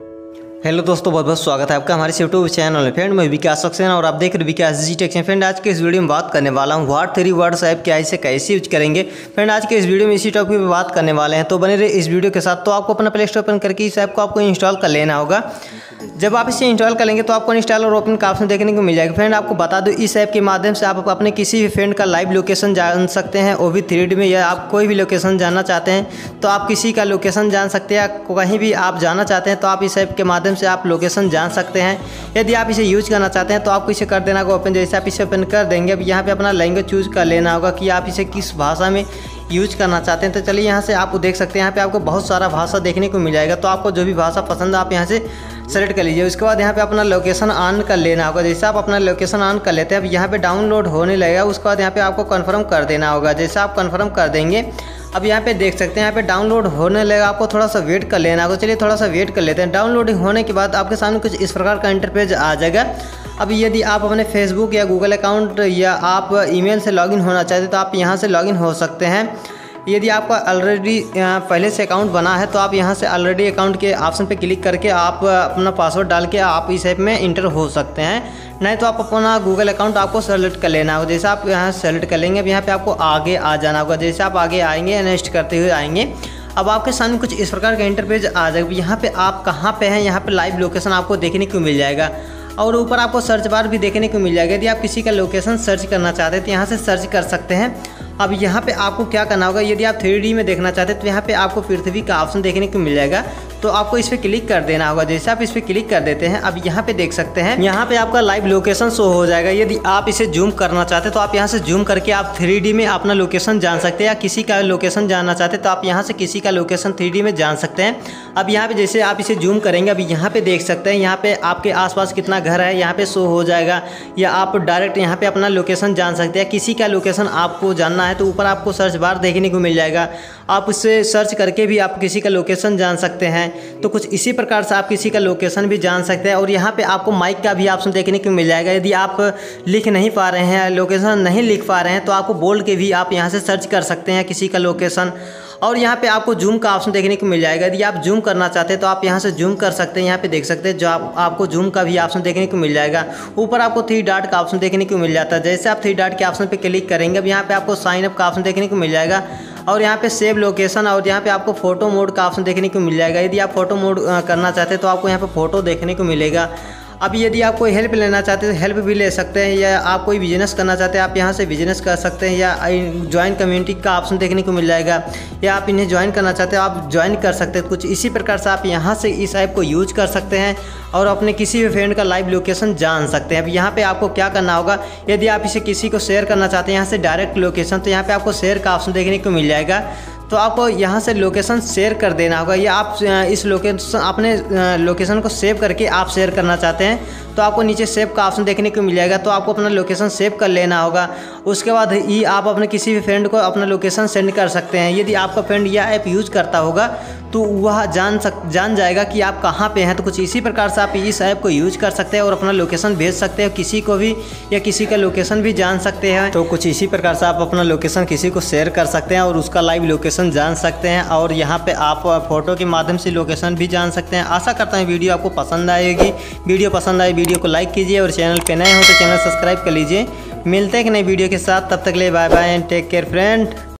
Hello दोस्तों, बहुत बहुत स्वागत है आपका हमारे यूट्यूब चैनल में। फ्रेंड मैं विकास सक्सेना और आप देख रहे हो विकास जी टेक। फ्रेंड आज के इस वीडियो में बात करने वाला हूँ व्हाट3 वर्ड्स ऐप क्या इसे कैसे यूज करेंगे। फ्रेंड आज के इस वीडियो में इसी टॉपिक पे बात करने वाले हैं, तो बने रहे इस वीडियो के साथ। तो आपको अपना प्ले स्टोर ओपन करके इस ऐप को आपको इंस्टॉल कर लेना होगा। जब आप इसे इंस्टॉल करेंगे तो आपको इंस्टॉल और ओपन का ऑप्शन देखने को मिल जाएगा। फ्रेंड आपको बता दूं, इस ऐप के माध्यम से आप अपने किसी भी फ्रेंड का लाइव लोकेशन जान सकते हैं, वो भी 3D में। या आप कोई भी लोकेशन जानना चाहते हैं तो आप किसी का लोकेशन जान सकते हैं, या कहीं भी आप जाना चाहते हैं तो आप इस ऐप के माध्यम से आप लोकेशन जान सकते हैं। यदि आप इसे यूज करना चाहते हैं तो आपको इसे कर देना होगा ओपन। जैसे आप इसे ओपन कर देंगे, अब यहाँ पे अपना लैंग्वेज चूज कर लेना होगा कि आप इसे किस भाषा में यूज करना चाहते हैं। तो चलिए यहाँ से आप देख सकते हैं, यहाँ पे आपको बहुत सारा भाषा देखने को मिल जाएगा। तो आपको जो भी भाषा पसंद है आप यहाँ से सेलेक्ट कर लीजिए। उसके बाद यहाँ पे अपना लोकेशन ऑन कर लेना होगा। जैसे आप अपना लोकेशन ऑन कर लेते हैं, अब यहाँ पे डाउनलोड होने लगेगा। उसके बाद यहाँ पे आपको कंफर्म कर देना होगा। जैसे आप कंफर्म कर देंगे, अब यहाँ पे देख सकते हैं यहाँ पे डाउनलोड होने लगेगा। आपको थोड़ा सा वेट कर लेना होगा। चलिए थोड़ा सा वेट कर लेते हैं। डाउनलोडिंग होने के बाद आपके सामने कुछ इस प्रकार का इंटरफेस आ जाएगा। अब यदि आप अपने फेसबुक या गूगल अकाउंट या आप ईमेल से लॉगिन होना चाहते हैं तो आप यहाँ से लॉगिन हो सकते हैं। यदि आपका ऑलरेडी पहले से अकाउंट बना है तो आप यहाँ से ऑलरेडी अकाउंट के ऑप्शन पे क्लिक करके आप अपना पासवर्ड डाल के आप इस ऐप में इंटर हो सकते हैं। नहीं तो आप अपना गूगल अकाउंट आपको सेलेक्ट कर लेना होगा। जैसे आप यहाँ सेलेक्ट कर लेंगे, अब यहाँ पे आपको आगे आ जाना होगा। जैसे आप आगे आएंगे, नेक्स्ट करते हुए आएंगे, अब आपके सामने कुछ इस प्रकार का इंटरफेस आ जाएगा। यहाँ पे आप कहाँ पे हैं, यहाँ पे लाइव लोकेशन आपको देखने को मिल जाएगा। और ऊपर आपको सर्च बार भी देखने को मिल जाएगा। यदि आप किसी का लोकेशन सर्च करना चाहते हैं तो यहाँ से सर्च कर सकते हैं। अब यहाँ पे आपको क्या करना होगा, यदि आप 3D में देखना चाहते हैं तो यहाँ पे आपको पृथ्वी का ऑप्शन देखने को मिल जाएगा। तो आपको इस पर क्लिक कर देना होगा। जैसे आप इस पर क्लिक कर देते हैं, अब यहाँ पे देख सकते हैं यहाँ पे आपका लाइव लोकेशन शो हो जाएगा। यदि आप इसे जूम करना चाहते हैं तो आप यहाँ से जूम करके आप 3D में अपना लोकेशन जान सकते हैं, या किसी का लोकेशन जानना चाहते हैं तो आप यहाँ से किसी का लोकेशन 3D में जान सकते हैं। अब यहाँ पे जैसे आप इसे जूम करेंगे, अभी यहाँ पे देख सकते हैं यहाँ पे आपके आसपास कितना घर है यहाँ पे शो हो जाएगा। या आप डायरेक्ट यहाँ पे अपना लोकेशन जान सकते हैं। किसी का लोकेशन आपको जानना है तो ऊपर आपको सर्च बार देखने को मिल जाएगा। आप उससे सर्च करके भी आप किसी का लोकेशन जान सकते हैं। तो कुछ इसी प्रकार से आप किसी का लोकेशन भी जान सकते हैं। और यहाँ पे आपको माइक का भी ऑप्शन देखने को मिल जाएगा। यदि आप लिख नहीं पा रहे हैं, लोकेशन नहीं लिख पा रहे हैं, तो आपको बोल के भी आप यहाँ से सर्च कर सकते हैं किसी का लोकेशन। और यहाँ पे आपको जूम का ऑप्शन देखने को मिल जाएगा। यदि आप जूम करना चाहते हैं तो आप यहाँ से जूम कर सकते हैं। यहाँ पे देख सकते हैं जो आपको जूम का भी ऑप्शन देखने को मिल जाएगा। ऊपर आपको 3 डॉट का ऑप्शन देखने को मिल जाता है। जैसे आप 3 डॉट के ऑप्शन पे क्लिक करेंगे, अब यहाँ पे आपको साइन अप का ऑप्शन देखने को मिल जाएगा। और यहाँ पे सेव लोकेशन और यहाँ पे आपको फोटो मोड का ऑप्शन देखने को मिल जाएगा। यदि आप फोटो मोड करना चाहते हैं तो आपको यहाँ पे फोटो देखने को मिलेगा। अब यदि आप कोई हेल्प लेना चाहते हैं तो हेल्प भी ले सकते हैं, या आप कोई बिजनेस करना चाहते हैं आप यहाँ से बिजनेस कर सकते हैं। या ज्वाइन कम्युनिटी का ऑप्शन देखने को मिल जाएगा, या आप इन्हें ज्वाइन करना चाहते हैं आप ज्वाइन कर सकते हैं। कुछ इसी प्रकार से आप यहाँ से इस ऐप को यूज कर सकते हैं और अपने किसी भी फ्रेंड का लाइव लोकेशन जान सकते हैं। अब यहाँ पे आपको क्या करना होगा, यदि आप इसे किसी को शेयर करना चाहते हैं यहाँ से डायरेक्ट लोकेशन, तो यहाँ पे आपको शेयर का ऑप्शन देखने को मिल जाएगा। तो आपको यहाँ से लोकेशन शेयर कर देना होगा, या आप इस लोकेशन अपने लोकेशन को सेव करके आप शेयर करना चाहते हैं तो आपको नीचे सेव का ऑप्शन देखने को मिल जाएगा। तो आपको अपना लोकेशन सेव कर लेना होगा। उसके बाद ही आप अपने किसी भी फ्रेंड को अपना लोकेशन सेंड कर सकते हैं। यदि आपका फ्रेंड यह ऐप यूज करता होगा तो वह जान जाएगा कि आप कहाँ पे हैं। तो कुछ इसी प्रकार से आप इस ऐप को यूज कर सकते हैं और अपना लोकेशन भेज सकते हैं किसी को भी, या किसी का लोकेशन भी जान सकते हैं। तो कुछ इसी प्रकार से आप अपना लोकेशन किसी को शेयर कर सकते हैं और उसका लाइव लोकेशन जान सकते हैं। और यहाँ पे आप फोटो के माध्यम से लोकेशन भी जान सकते हैं। आशा करता हूँ वीडियो आपको पसंद आएगी। वीडियो पसंद आए वीडियो को लाइक कीजिए और चैनल पे नए हो तो चैनल सब्सक्राइब कर लीजिए। मिलते हैं कि नई वीडियो के साथ, तब तक के लिए bye bye and take care friend.